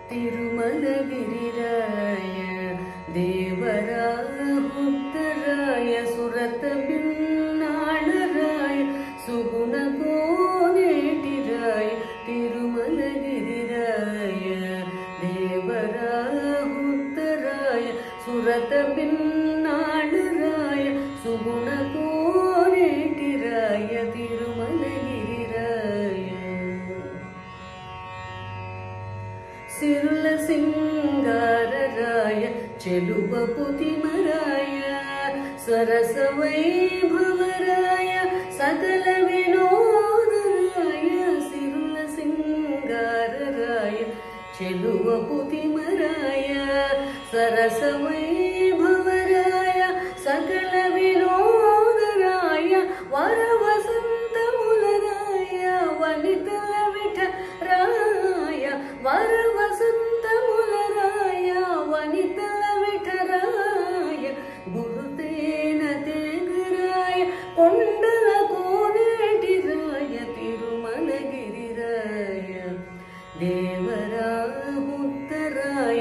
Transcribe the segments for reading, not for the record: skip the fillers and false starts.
तिरुमलगिरिराय देवराहुत्तराय सुरतबिन्नाळराय सुगुणकोनेटिराय तिरुमलगिरिराय देवराहुत्तराय सुरतबिन्नाळराय सुगुणकोनेटिराय तिरुमलगिरिराय सिरुल सिंगारराय चेलुवपुतिमराय सरस वैभवराय सकल विनोदराय सिरुल सिंगारराय चेलुवपुतिमराय सरस वैभवराय सकल विनोदराय वरवसन्तमुलराय वनितल विठराय वरवसन्तमुलराय वनितल विठराय गुरुतेन तेगराय कोंडल कोनेटिराय तिरुमलगिरिराय देवराहुत्तराय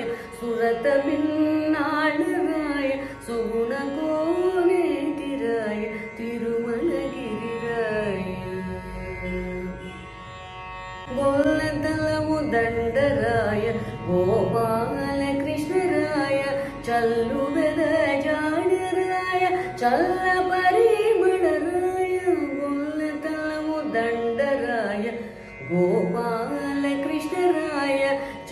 सुरतबिन्नाळराय सुगुणकोनेटिराय तिरुमलगिरिराय गोल्लतलमुदण्डराय गोपालकृष्णराय चल्लुगदजाडराय चल्लपरिमळराय गोल्लतलमुदण्डराय गोपालकृष्णराय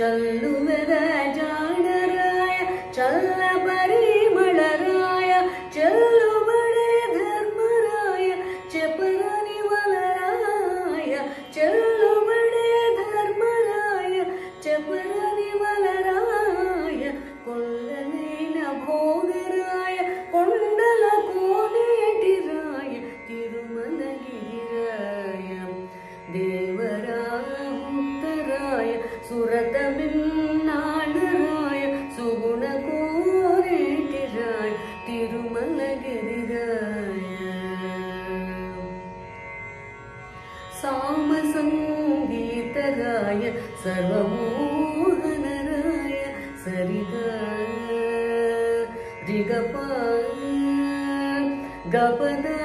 चल्लुगदजाडराय चल्लपरिमळराय चल्लुबडे धर्मराय चपरनिवलराय चल्लुबडे धर्मराय चपरनिवलराय कोल्लनैन भोगराय कोंडल कोनेटिराय तिरुमलगिरिराय देवराहुत्तराय सुरतबिन्नाळराय सुगुणकोनेटिराय तिरुमलगिरिराय सामसंगीतराय सर्वमोहनराय सरिग रिगपा गपदा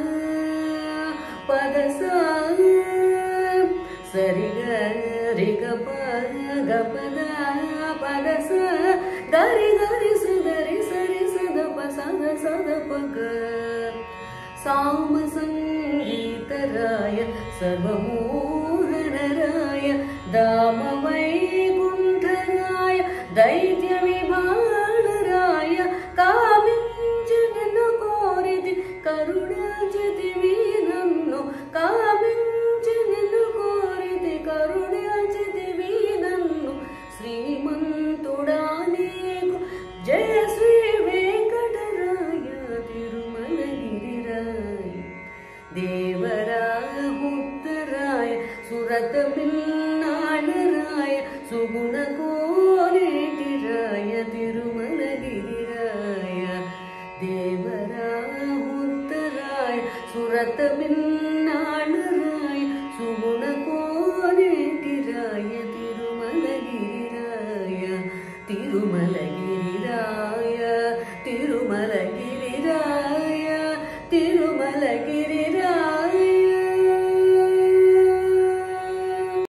पदसा सरिग रिगपा गपदा पदसा गरि गरि सुगरि सरि सदप सद सदपग सामसंगीतराय सर्वमोहनराय दामवैकुण्ठराय दैत्यविभाणराय कामिंचनिनु कोरिति करुणाचितिवि नन्नु कामिंचनिनु कोरिति करुणाचितिवि नन्नु श्रीमन्तुडा नीकु जय श्री वेंकटराय तिरुमलगिरिराय देवराहुत्तराय सुरतबिन्नाळराय सुगुणको